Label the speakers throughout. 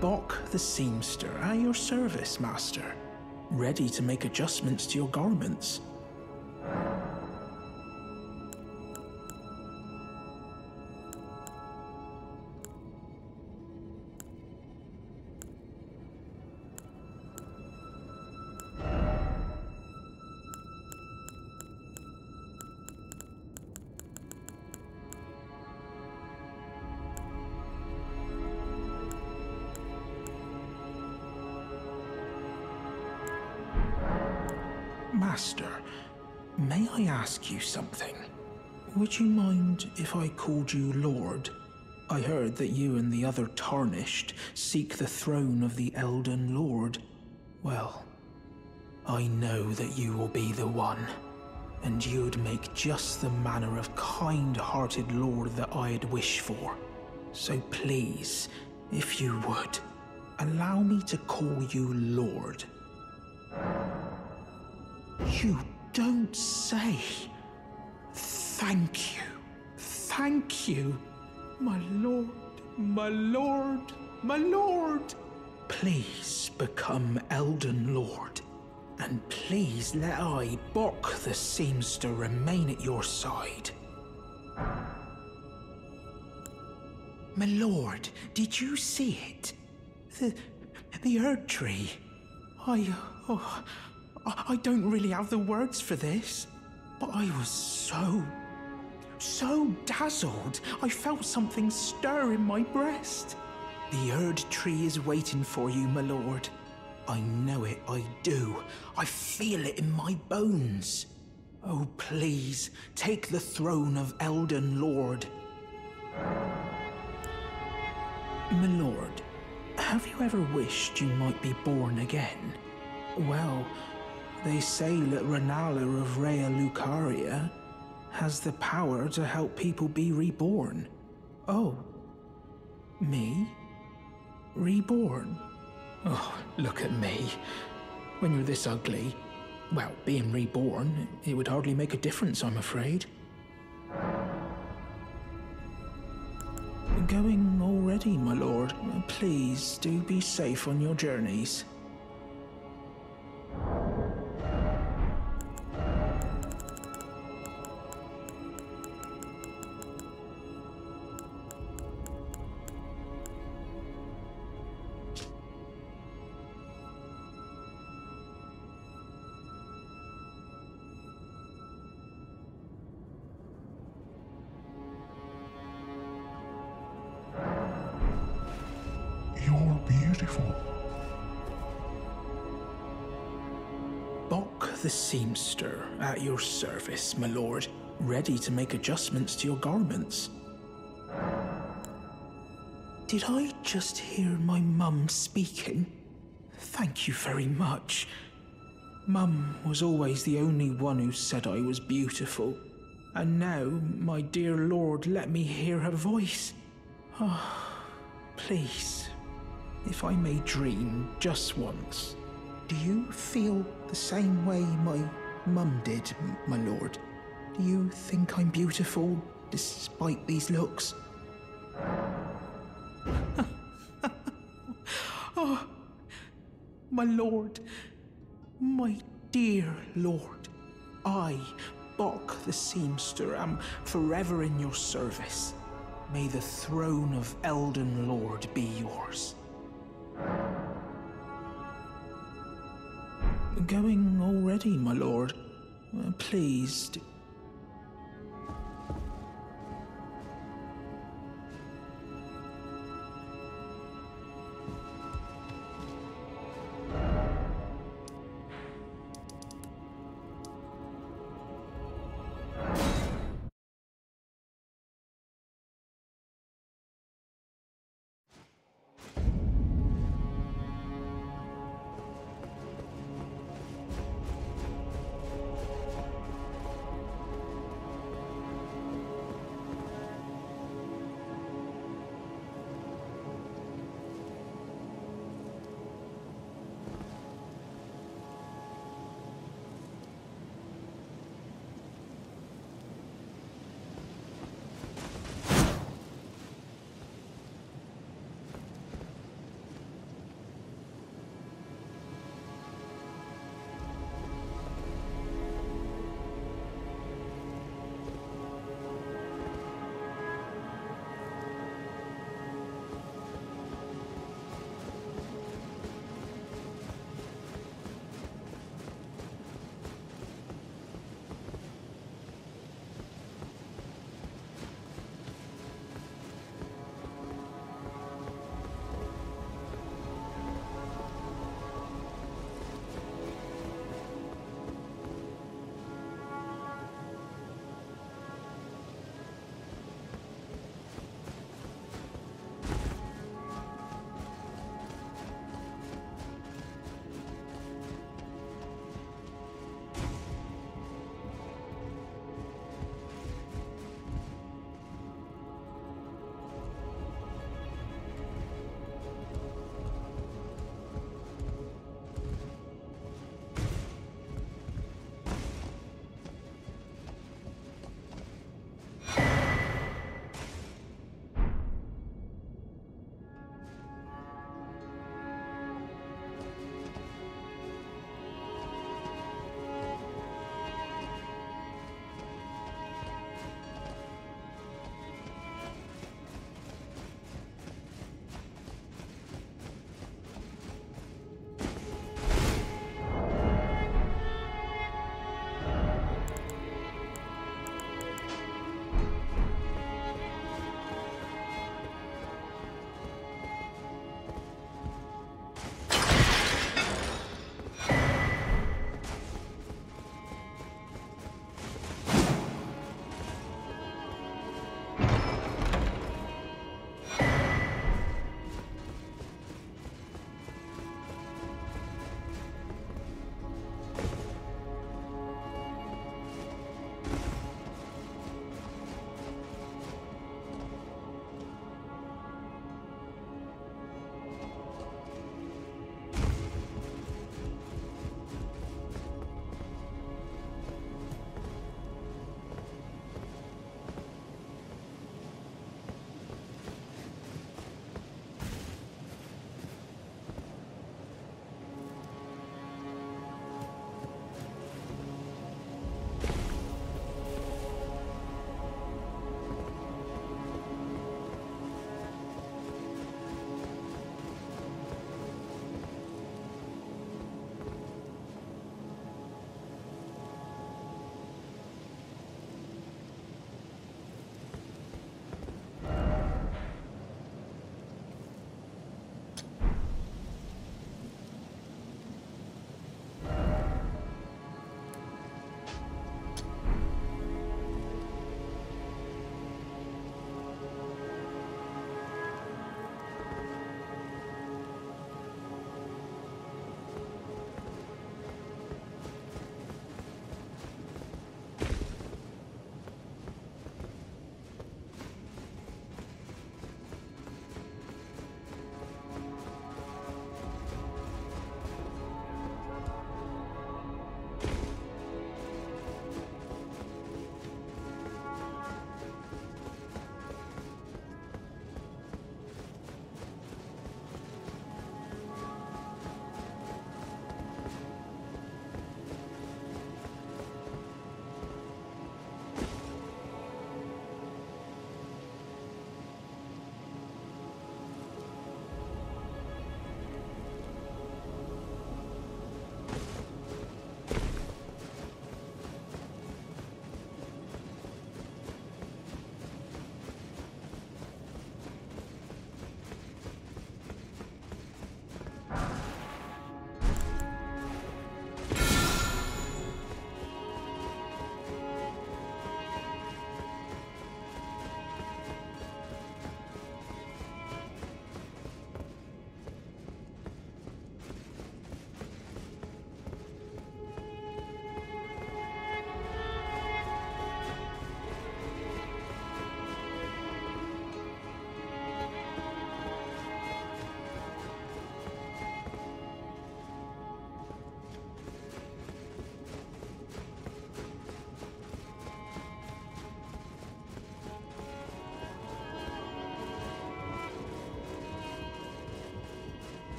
Speaker 1: Bock the seamster at your service, master. Ready to make adjustments to your garments. Master, may I ask you something? Would you mind if I called you Lord? I heard that you and the other Tarnished seek the throne of the Elden Lord. Well, I know that you will be the one, and you'd make just the manner of kind-hearted Lord that I'd wish for. So please, if you would, allow me to call you Lord. You don't say. Thank you. Thank you. My lord, my lord, my lord. Please become Elden Lord. And please let I, Bock the seamster, remain at your side. My lord, did you see it? The Erd tree. I don't really have the words for this, but I was so dazzled. I felt something stir in my breast. The Erd tree is waiting for you, my lord. I know it, I do. I feel it in my bones. Oh, please, take the throne of Elden Lord. My lord, have you ever wished you might be born again? Well, they say that Renala of Rea Lucaria has the power to help people be reborn. Oh, me? Reborn? Oh, look at me. When you're this ugly, well, being reborn, it would hardly make a difference, I'm afraid. Going already, my lord. Please do be safe on your journeys.
Speaker 2: You're beautiful.
Speaker 1: Bock the seamster at your service, my lord. Ready to make adjustments to your garments. Did I just hear my mum speaking? Thank you very much. Mum was always the only one who said I was beautiful. And now, my dear lord, let me hear her voice. Ah, please, if I may dream just once, do you feel the same way my mum did, my lord? Do you think I'm beautiful, despite these looks? Oh, my lord, my dear lord, I, Bock the seamster, am forever in your service. May the throne of Elden Lord be yours. Going already, my lord. Please.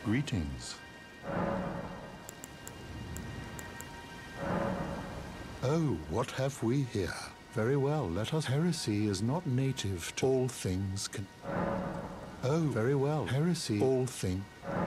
Speaker 2: Greetings. Oh, what have we here? Very well, let us. Heresy is not native to all things can. Oh, very well. Heresy, all things.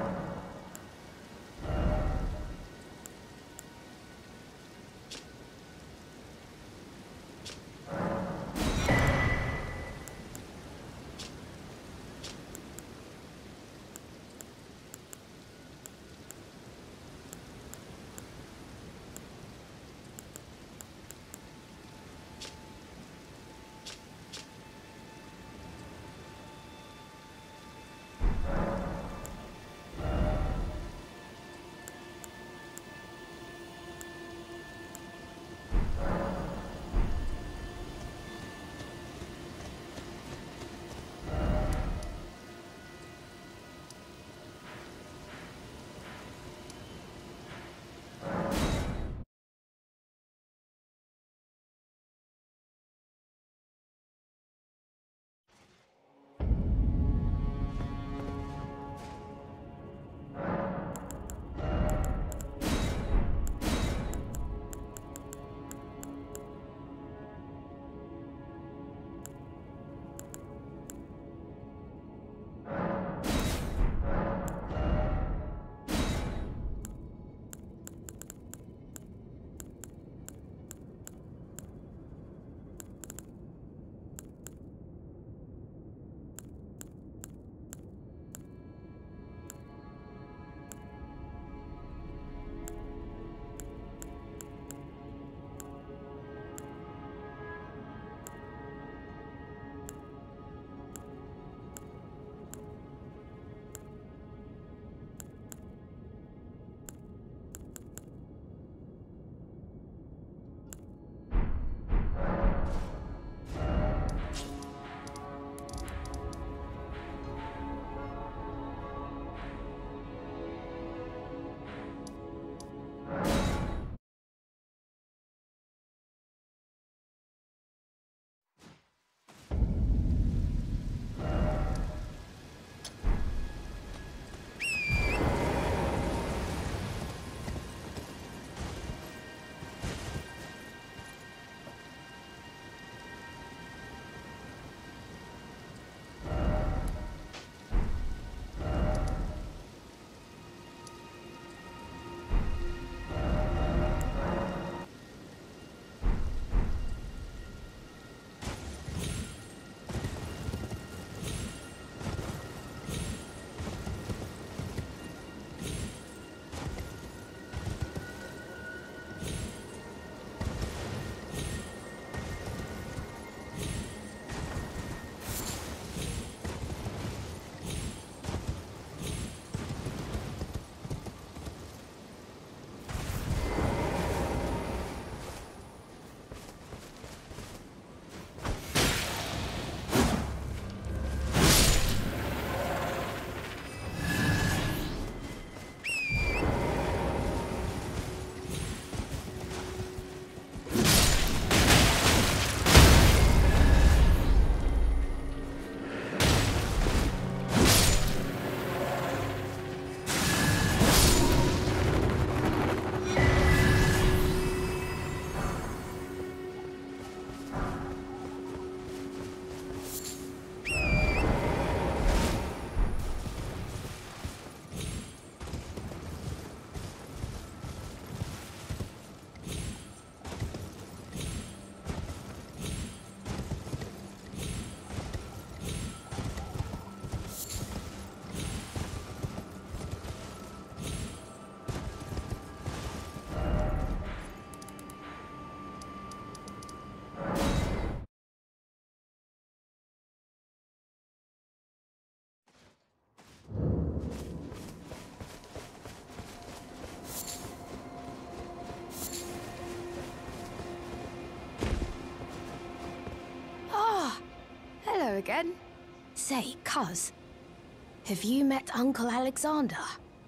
Speaker 3: Again? Say, cuz, have you met Uncle Alexander?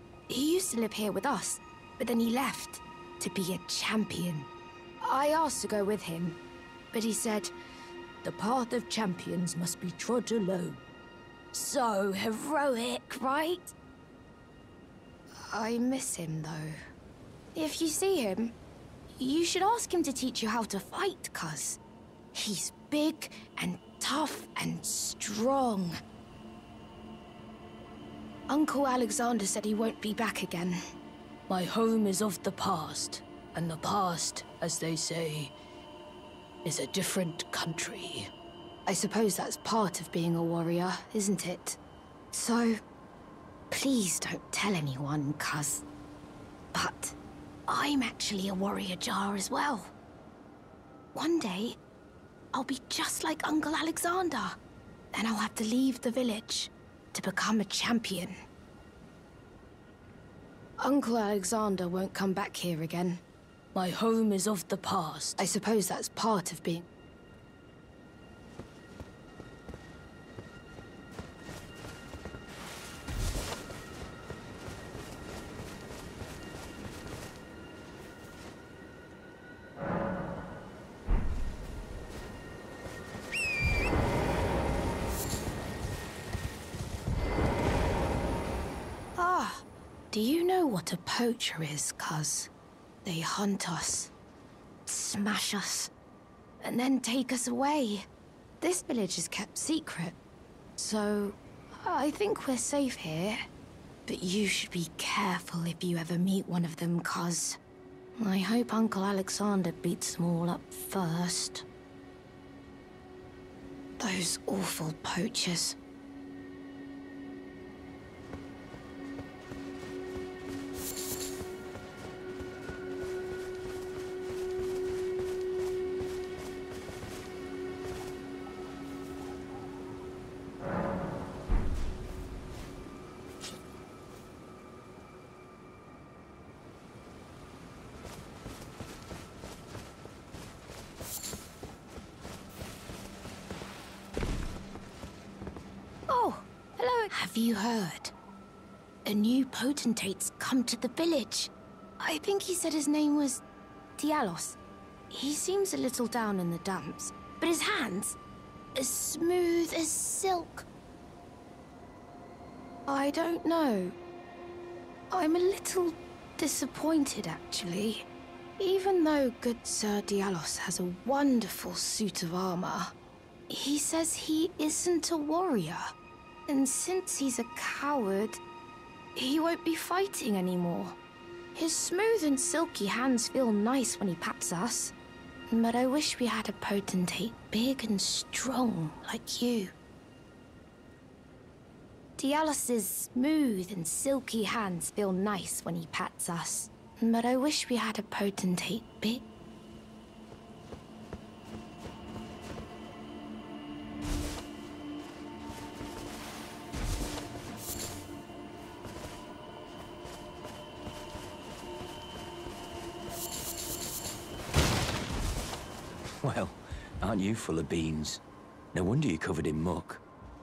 Speaker 3: He used to live here with us, but then he left to be a champion. I asked to go with him, but he said, the path of champions must be trod alone. So heroic, right? I miss him, though. If you see him, you should ask him to teach you how to fight, cuz he's big and tough and strong. Uncle Alexander said he won't be back again.
Speaker 4: My home is of the past, and the past, as they say, is a different country.
Speaker 3: I suppose that's part of being a warrior, isn't it? So, please don't tell anyone, cuz. But I'm actually a warrior jar as well. One day, I'll be just like Uncle Alexander. Then I'll have to leave the village to become a champion. Uncle Alexander won't come back here again.
Speaker 4: My home is of the past.
Speaker 3: I suppose that's part of being... Do you know what a poacher is, cuz? They hunt us, smash us, and then take us away. This village is kept secret, so I think we're safe here. But you should be careful if you ever meet one of them, cuz I hope Uncle Alexander beats them all up first. Those awful poachers. Have you heard? A new potentate's come to the village. I think he said his name was Dialos. He seems a little down in the dumps, but his hands, as smooth as silk. I don't know. I'm a little disappointed, actually. Even though good Sir Dialos has a wonderful suit of armor, he says he isn't a warrior. And since he's a coward, he won't be fighting anymore. His smooth and silky hands feel nice when he pats us. But I wish we had a potentate big and strong like you. Dialos's smooth and silky hands feel nice when he pats us. But I wish we had a potentate big...
Speaker 5: Well, aren't you full of beans? No wonder you're covered in muck.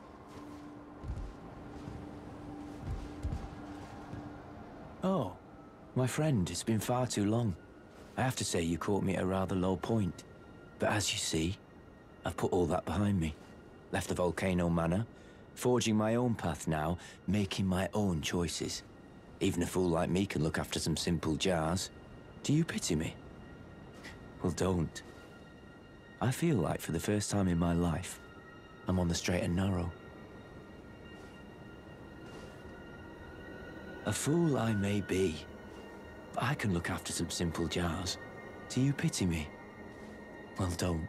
Speaker 5: Oh, my friend, it's been far too long. I have to say you caught me at a rather low point. But as you see, I've put all that behind me. Left the Volcano Manor, forging my own path now, making my own choices. Even a fool like me can look after some simple jars. Do you pity me? Well, don't. I feel like for the first time in my life, I'm on the straight and narrow. A fool I may be, but I can look after some simple jars. Do you pity me? Well, don't.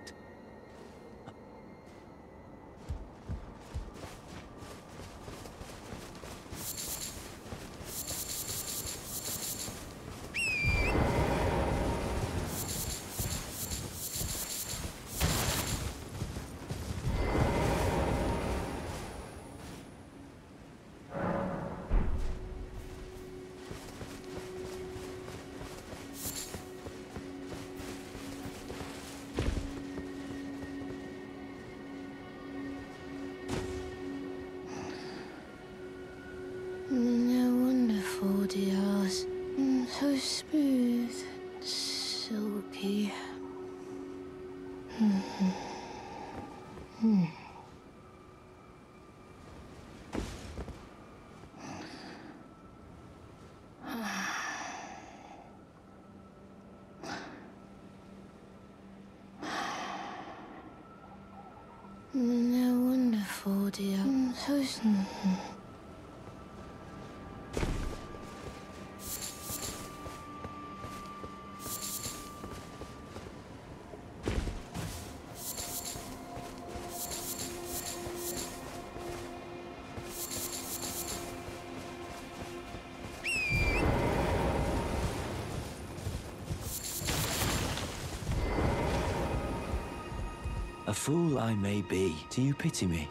Speaker 5: A fool I may be. Do you pity me?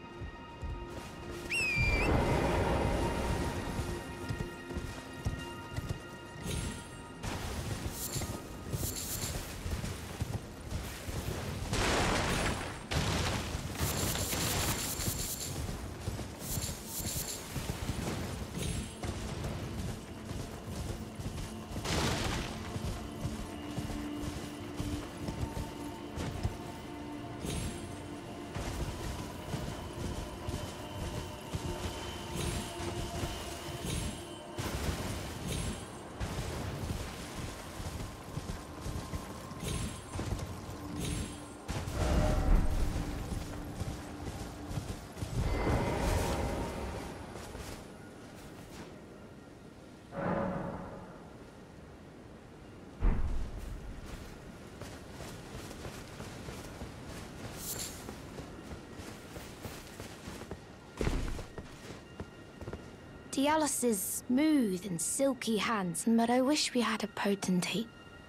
Speaker 3: Dialus's smooth and silky hands, but I wish we had a potentate.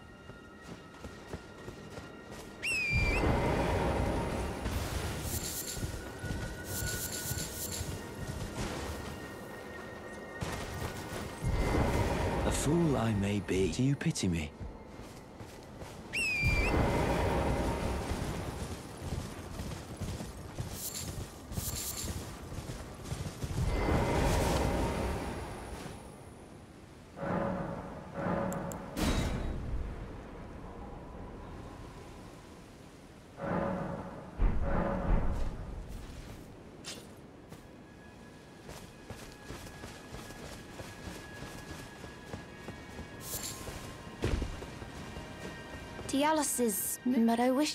Speaker 5: A fool I may be. Do you pity me?
Speaker 3: Dialus's, but I wish...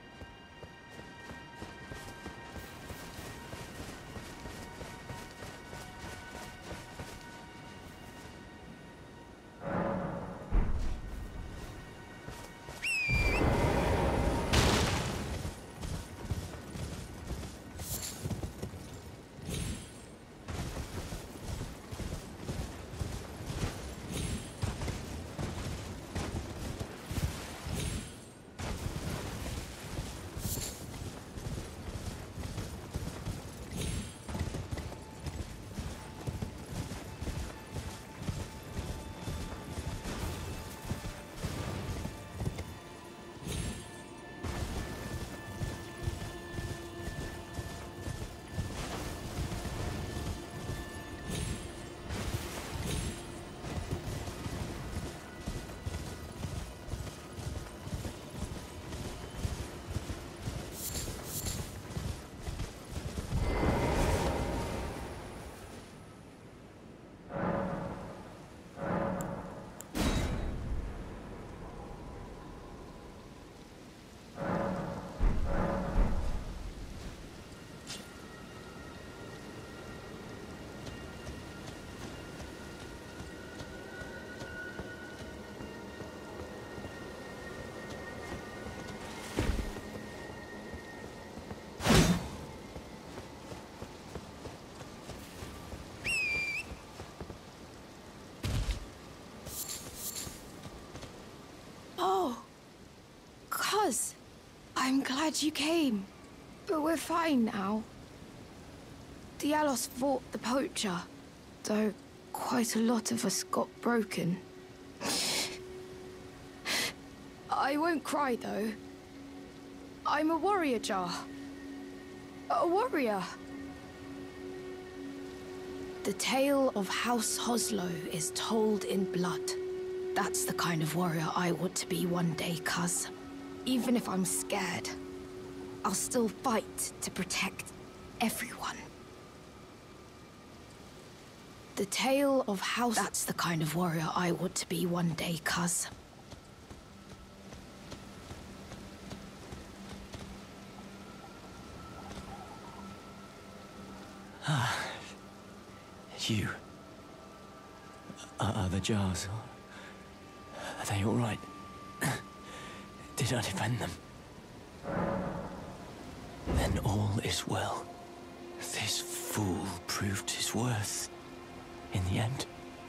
Speaker 3: I'm glad you came. But we're fine now. Dialos fought the poacher, though quite a lot of us got broken. I won't cry, though. I'm a warrior jar. A warrior. The tale of House Hoslow is told in blood. That's the kind of warrior I want to be one day, cuz. Even if I'm scared, I'll still fight to protect everyone. The tale of House... That's the kind of warrior I want to be one day, cuz.
Speaker 5: You. Are the jars? Are they all right? Did I defend them? Then all is well. This fool proved his worth in the end.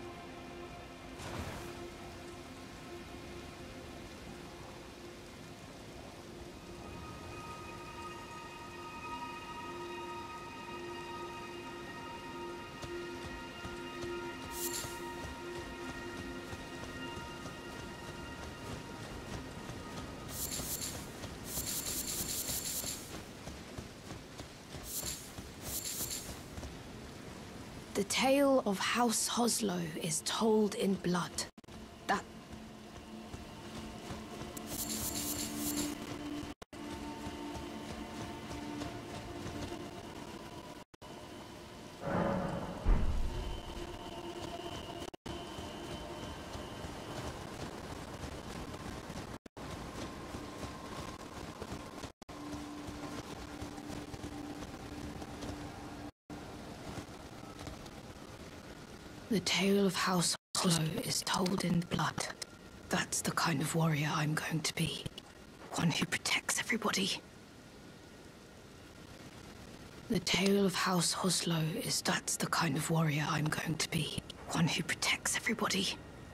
Speaker 3: The tale of House Hoslow is told in blood. That... The tale of House Hoslow is told in blood. That's the kind of warrior I'm going to be. One who protects everybody. The tale of House Hoslow is that's the kind of warrior I'm going to be. One who protects everybody.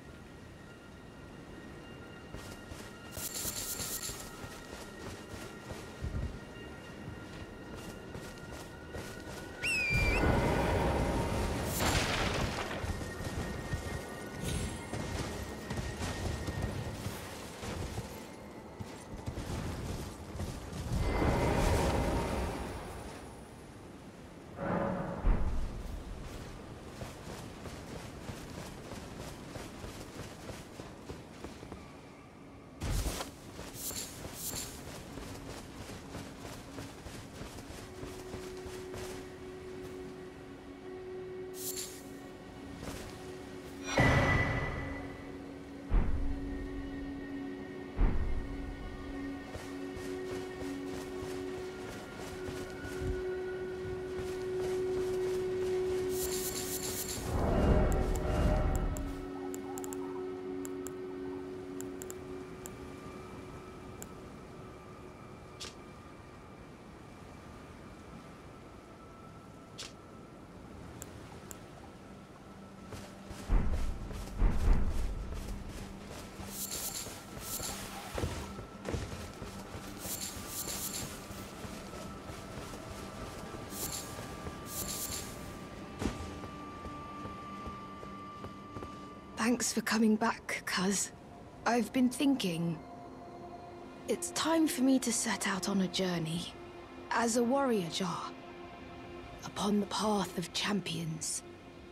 Speaker 3: Thanks for coming back, cuz. I've been thinking... It's time for me to set out on a journey. As a warrior jar. Upon the path of champions.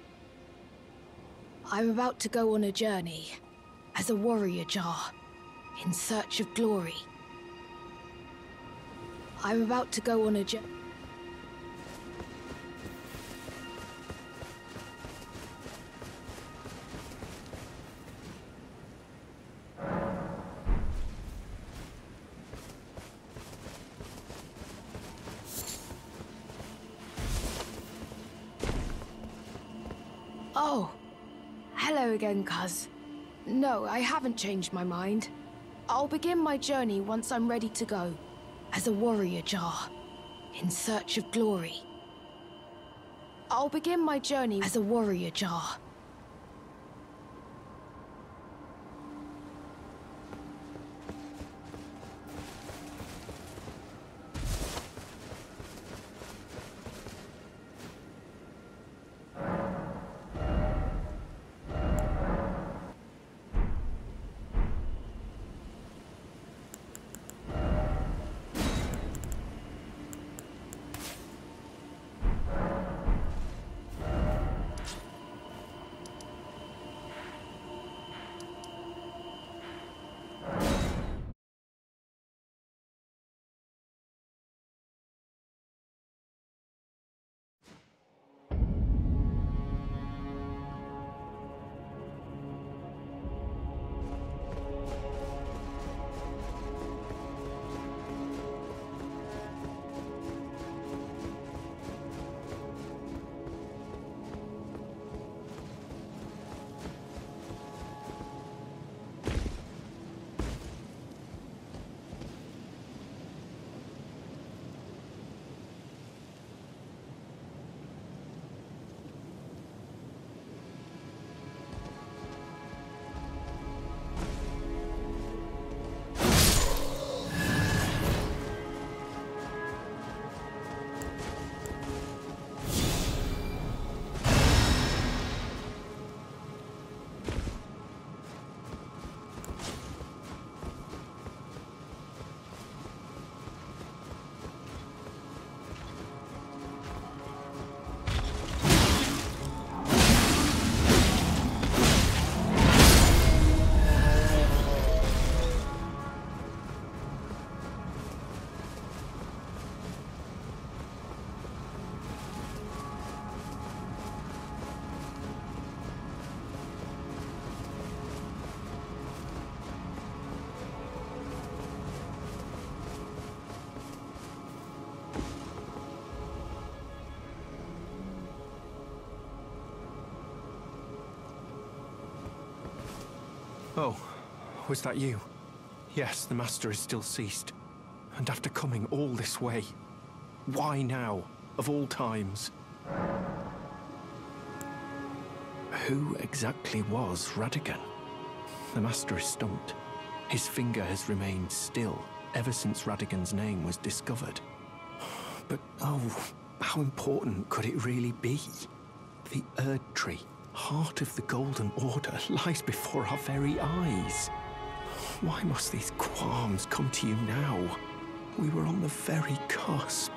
Speaker 3: I'm about to go on a journey. As a warrior jar. In search of glory. I'm about to go on a journey. Oh, hello again, cuz. No, I haven't changed my mind. I'll begin my journey once I'm ready to go. As a warrior jar, in search of glory. I'll begin my journey as a warrior jar.
Speaker 6: Oh, was that you? Yes, the Master is still ceased. And after coming all this way, why now, of all times? Who exactly was Radagon? The Master is stumped. His finger has remained still ever since Radagon's name was discovered. But oh, how important could it really be? The Erd Tree, heart of the Golden Order, lies before our very eyes. Why must these qualms come to you now? We were on the very cusp.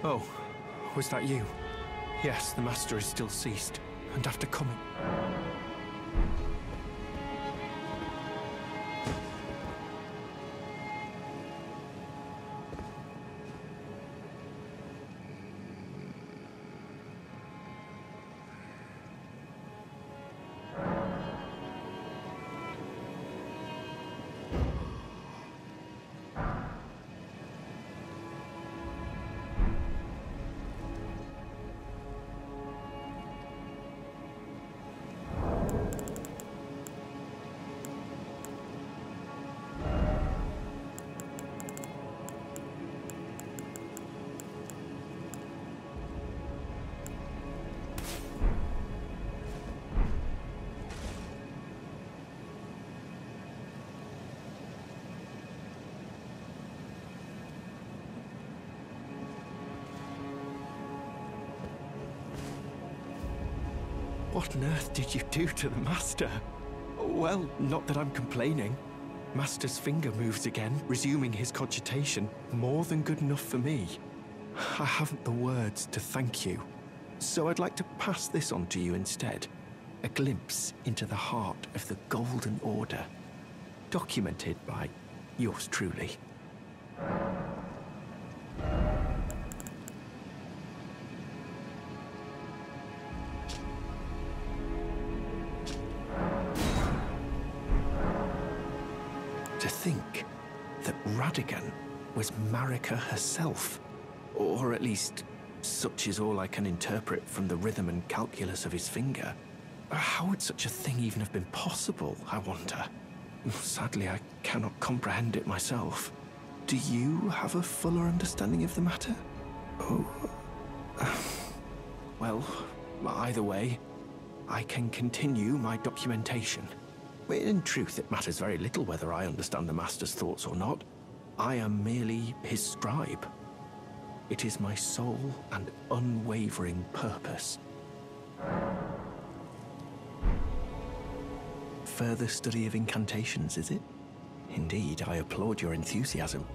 Speaker 6: Oh, was that you? Yes, the Master is still ceased, and after coming... What on earth did you do to the Master? Well, not that I'm complaining. Master's finger moves again, resuming his cogitation. More than good enough for me. I haven't the words to thank you. So I'd like to pass this on to you instead. A glimpse into the heart of the Golden Order. Documented by yours truly. To think that Radigan was Marika herself. Or at least, such is all I can interpret from the rhythm and calculus of his finger. How would such a thing even have been possible, I wonder? Sadly, I cannot comprehend it myself. Do you have a fuller understanding of the matter? Oh. Well, either way, I can continue my documentation. In truth, it matters very little whether I understand the Master's thoughts or not. I am merely his scribe. It is my sole and unwavering purpose. Further study of incantations, is it? Indeed, I applaud your enthusiasm.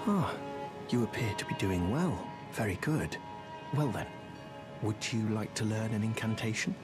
Speaker 6: Ah, you appear to be doing well. Very good. Well then, would you like to learn an incantation?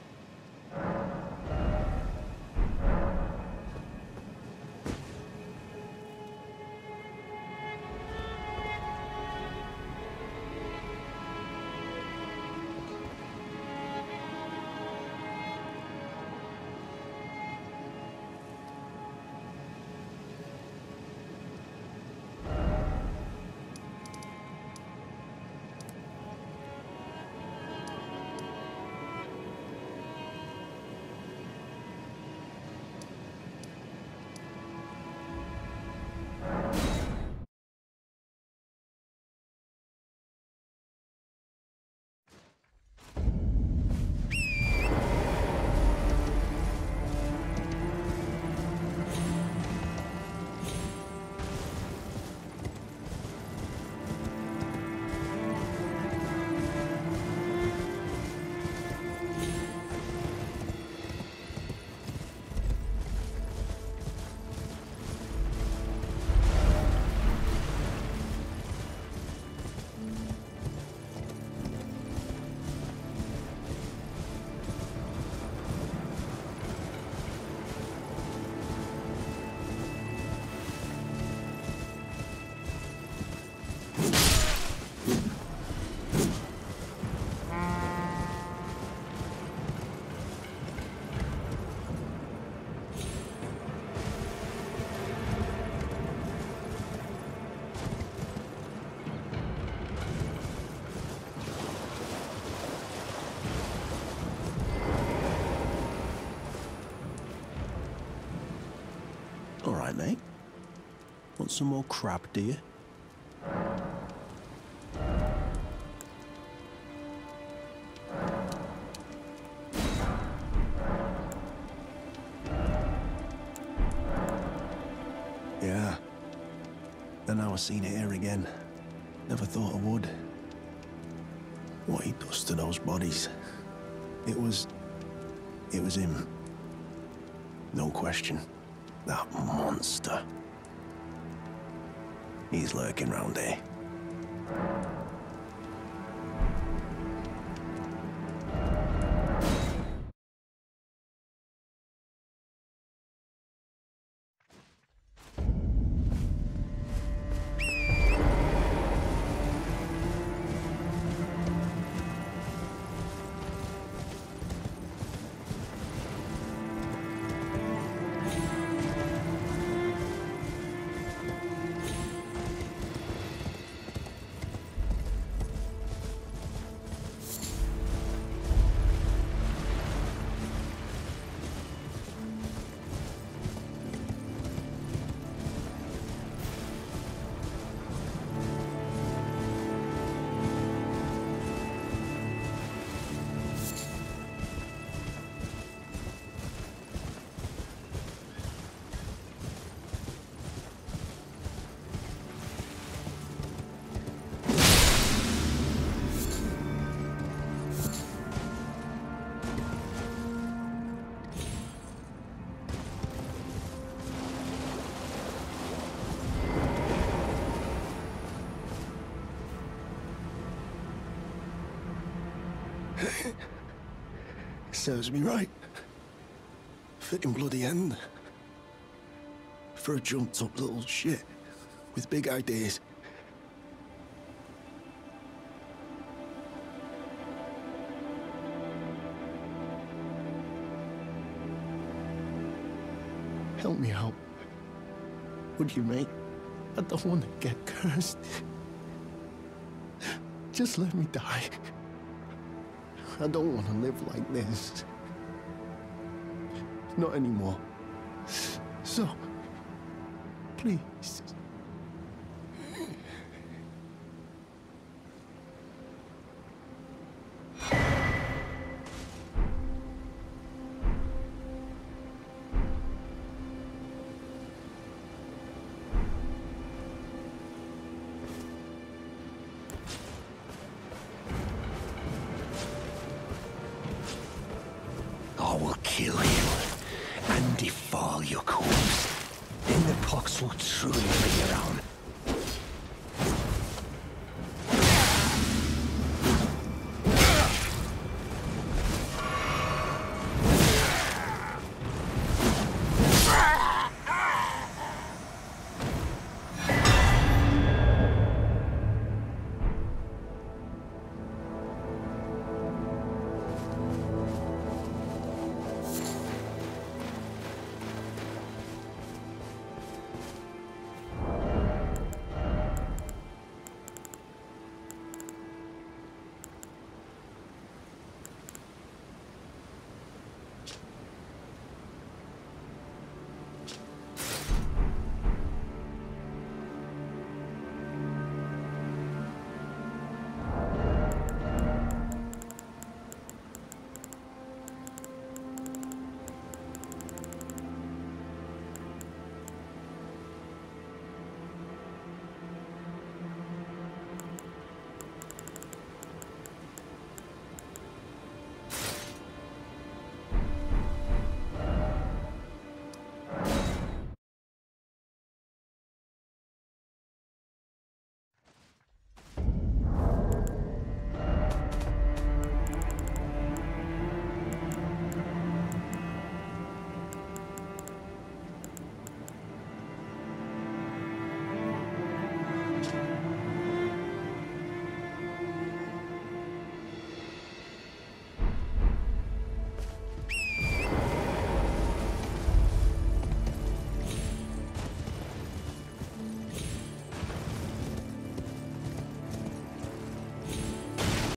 Speaker 7: All right, mate. Want some more crab, do you? Yeah. And now I've seen it here again. Never thought I would. What he does to those bodies. It was him. No question. That monster. He's lurking round here. Serves me right. Fitting bloody end. For a jumped up little shit with big ideas. Help me out. Would you, mate? I don't want to get cursed. Just let me die. I don't want to live like this. Not anymore. So, please.
Speaker 8: I will kill you and defile your corpse. Then the pox will truly be around.